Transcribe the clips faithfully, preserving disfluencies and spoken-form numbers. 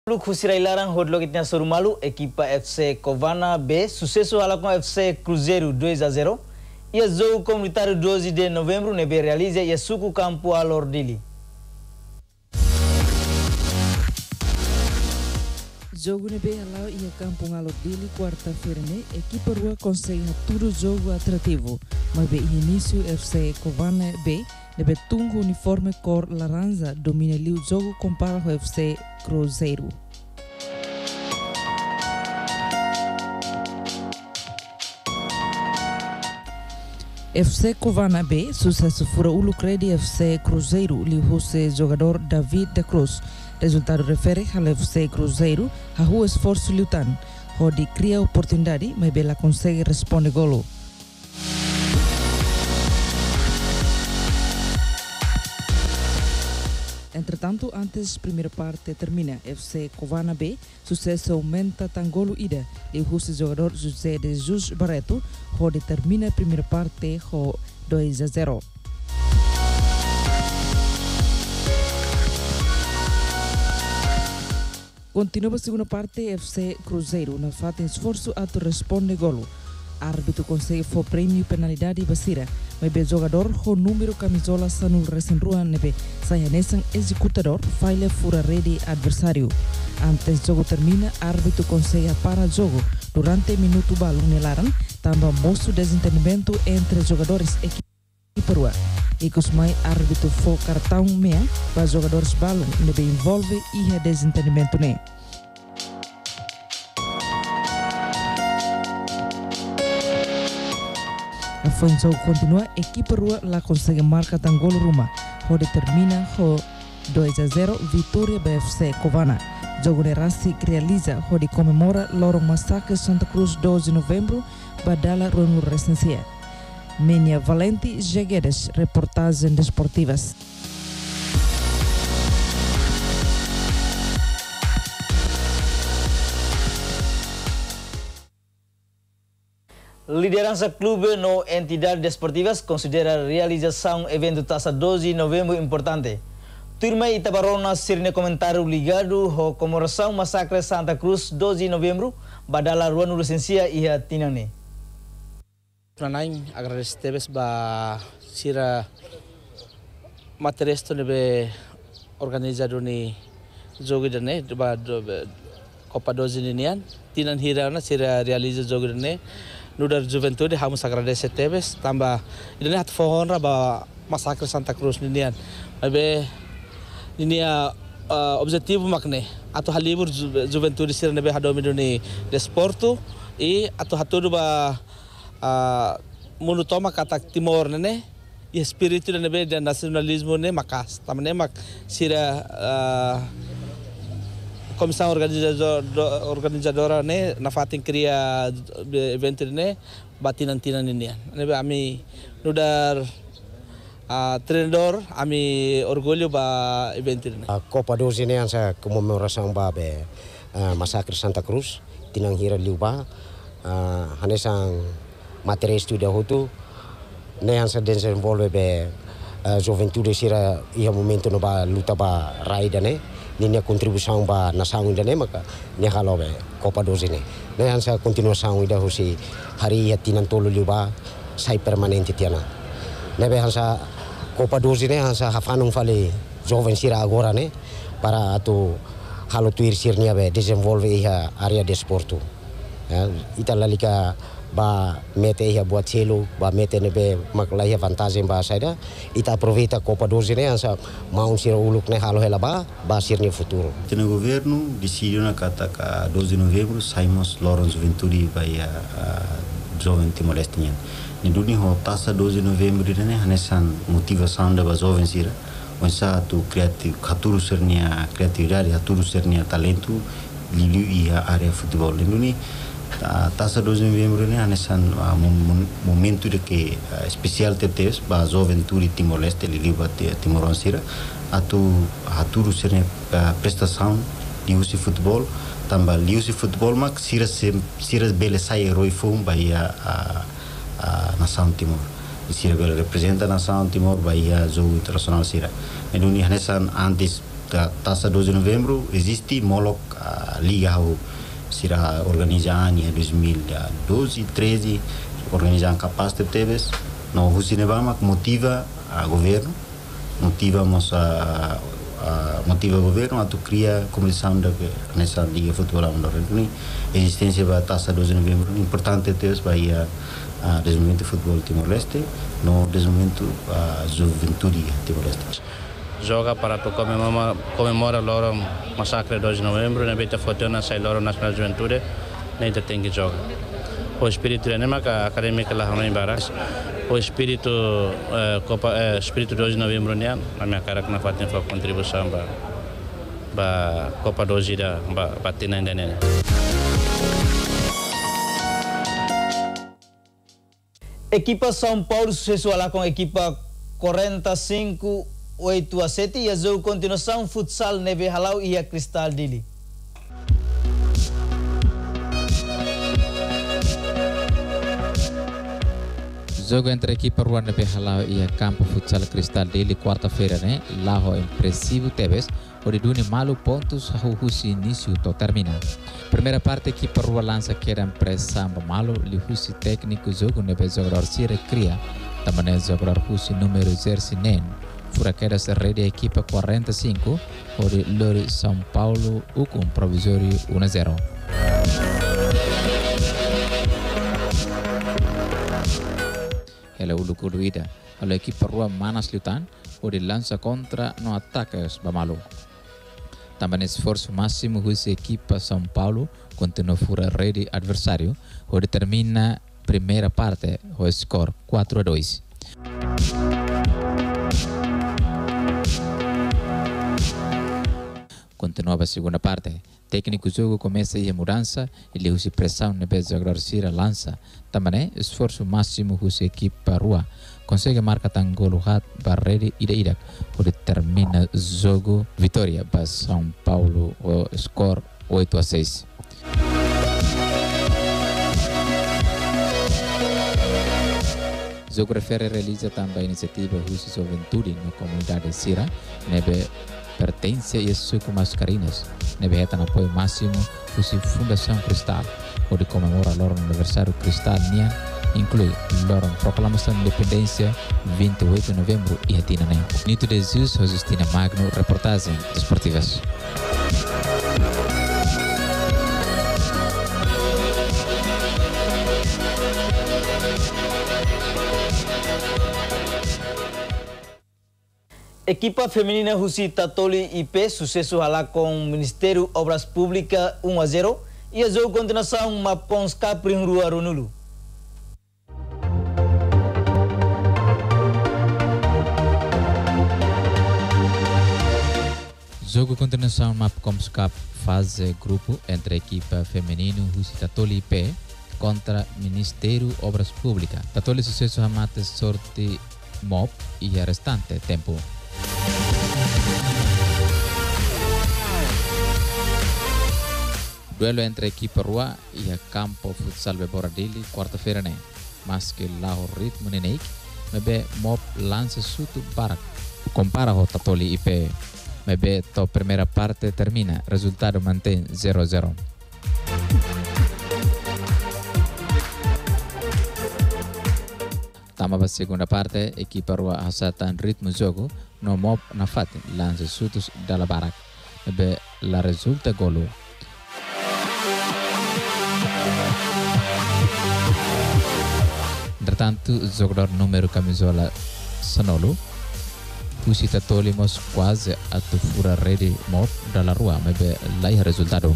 Larang rodou que tinha Sorumalu, equipa F C Covana B, sucesso ala com F C Cruzeiro dois a zero. E o jogo comunitário doze de novembro, nebe realiza e suco campo a Lordili. Jogo nebe ala e campo a Lordili quarta-feira, né? Equipa rua consegue todo jogo atrativo, mas be início F C Covana B nebe tungo uniforme cor laranja domina ali o jogo compara com F C Cruzeiro. F C Covana B, sucesso fora o lucro de F C Cruzeiro, li o jogador David da Cruz. Resultado refere ao F C Cruzeiro, a o esforço lutando, onde cria oportunidade, mas ela consegue responder golo. Entretanto, antes da primeira parte termina, F C Covana B, sucesso aumenta tangolo ida, e o jogador José de Jesus Barreto, onde termina a primeira parte com dois a zero. Continua a segunda parte, F C Cruzeiro, na fata esforço a responde golo. Árbitro consegue for prêmio penalidade basira, mas o jogador com número camisola sanul recém-rua nebe saia nesse executador falha fora rede adversário. Antes do jogo termina, árbitro consegue parar o jogo. Durante minuto balão nelaran, também mostra desentendimento entre jogadores e equipe rua. E que os mais árbitro for cartão meia para jogadores balão nebe envolve e é desentendimento né. Foi o jogo continua, a equipe rua lá consegue marcar tangolo Ruma, onde termina com dois a zero, vitória da F C Covana. Jogo de Rassi realiza, onde comemora Loro Massacre Santa Cruz doze de novembro, Badala Ronu Recensia. Menia Valente, Jeguedes, reportagens desportivas. Liderança clube no entidades desportivas considera a realização evento taça doze de novembro importante. Turma Itabarona sirne comentário ligado à comemoração massacre Santa Cruz doze de novembro, badala ruang licencia e a tinane. Pranai agradecemos ba sira material nebe organizado ni jogo dane ba Copa doze ninian tinan hirana sira realiza jogo dane. Nudar Juventude hamus agradece tebes tambah ini hat fohon ba massacre Santa Cruz ninian abe ini uh, objetivo makne atau halibur Juventude sira nebe hadomi doni DESPORTU e atau hatudu ba uh, munutoma kata timor nene e espírito nebe dan nasionalismo ne makas tamane mak sira uh, Komissão organizador, organizadora ne na fatin cria evento ne batinan tinan ini. Nebe ami nudar uh, treinador ami orgulho ba evento ne. A Copa doze ne ansa comemoração ba be uh, massacre Santa Cruz tinang hira liuba uh, hanesang material studio hotu ne ansa desenvolve be uh, Juventude sira ia momento no ba luta ba raida ne. Ini kontribusi ba nasaung ida ne maka ne halo be Copa doze ne ne hansa continuação ida hosi hari yatinan tolu liba sai permanente tiana ne be hansa Copa doze ne hansa hafanung fale jovem sira agora ne para atu halo tuir sirnia be desenvolve ia area desportu ya ita lalika ba mete ia buat selo ba mete ne be maklai vantagem ba saida ita aproveita Copa doze ne hansa mau sira uluk ne halo hela ba ba sirnia futuro. O governo decidiu na kata ka doze de novembro saímos Loron Juventude vai a jovem timor-leste. Ni dunia ho taça doze de novembro ne hanesan motivação da jovem sira onsa tu criativo haturu sernia criatividade haturu sernia talento liu ia area futebol ni taça doze de novembro ne hanesan momento de que especial tetes ba jovem turi timor-leste liu bate timoron sira atu haturu sernia prestação liu si futebol tambah liu si futebol mak sira sira bele sai roi fum ba ia nação timor sira bele representa nação timor ba ia jogo internacional sira. Eduni hanesan antes da taça doze de novembro existe molok a liga ao será organizada em dois mil e doze, treze, organizada capaz de teves, no Husinebama motiva a governo, motivamos a, a motiva o governo a tu cria comissão da nessa liga futebol amador. A existência da taça doze de novembro importante teves vai a a desenvolvimento de futebol Timor-Leste, no desenvolvimento a juventude Timor-Leste. Joga para tu comemora comemora loro massacre doze de novembro, na beta fortuna sai loro nacional juventude, nem tem que jogar. O espírito é nema que acadêmica lá não embaras. O espírito uh, copa uh, espírito doze de novembro nian, na minha cara que na fatem foi contribuição ba ba copa doze da ba batina indene. Equipa São Paulo sucesso lá com a equipa quarenta e cinco oito a sete e a jogo continuação futsal neve halau e a Cristal Dili. Jogo entre a equipa Ruan Neve Halau e a campo futsal Cristal Dili quarta-feira, né? Lá o impressivo Tevez, onde dune malu pontos ao husi início to termina. Primeira parte, a equipa Rua lança que era pressão malu, li husi técnico jogo neve jogador Sira cria, também jogador husi número zero nen. Fura queda se rede a equipa quarenta e cinco, onde Lori São Paulo o com provisório um a zero. Ela o lucruida, a equipa Rua Manas Lutan, onde lança contra no ataques Bamalu. Também esforço máximo a equipa São Paulo continua fora rede adversário, onde termina primeira parte, o score quatro a dois. Continuava a segunda parte. Técnico jogo começa a mudança e ele usa pressão na vez de agradar lança. Também esforço máximo a equipa Rua consegue marcar um gol para a rede ida-ida, onde termina o jogo vitória para São Paulo, o score oito a seis. O jogo refere realiza também a iniciativa Russo Juventude na comunidade Sira, nebe pertence a suco mascarinas, nebe reta no apoio máximo Russo Fundação Cristal, onde comemora o aniversário Cristal Nian, inclui Loron Proclamação de Independência vinte e oito de novembro e Atina Nem. Nito de Jesus, Justina Magno, reportagem desportivas. Equipa feminina Husi Tatoli I P sucesso lá com o Ministério Obras Públicas um a zero e a jogo continuação Mapons Caprim Rua Runulu. Jogo continuação Mapcoms Cup fase grupo entre a equipa feminino Husi Tatoli I P contra Ministério Obras Públicas. Tatoli sucesso a mate sorte mob e a restante tempo. Duelo entre a equipa Rua e a campo futsal Beboradili quarta-feira, né? Mas que lá o ritmo nenek, mebe mob lança suto para compara o Tatoli I P. Mebe to primeira parte termina, resultado mantém zero a zero. Tama a segunda parte, a equipa Rua acerta ritmo jogo, no mob na fate lança sutos dalla barak. Mebe la resulta golo. Entretanto, o jogador número camisola Sanolo Husi Tatolimos quase a tu fura rede mob dalla Rua, mas lá é o resultado.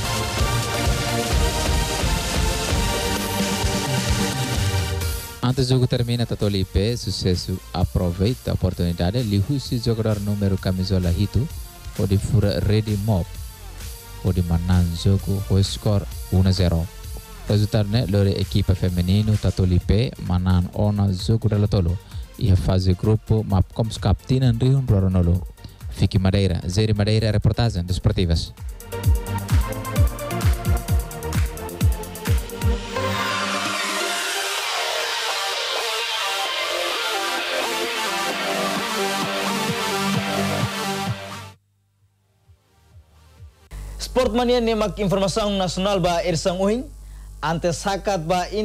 Antes do jogo termina, Tatoli I P sucesso aproveita a oportunidade e Husi jogador número camisola Hito pode fura rede mob pode manan jogo o score um a zero. Resultado né, lore equipa feminino Tatoli I P manan ona jogo dalla tolo e a fase grupo Mapcoms Captina Rion Roronolo. Fique Madeira, Zeri Madeira, reportagem desportivas. Sport Sport Mania nemak informasi nasional ba irsang uhing, antes hakat ba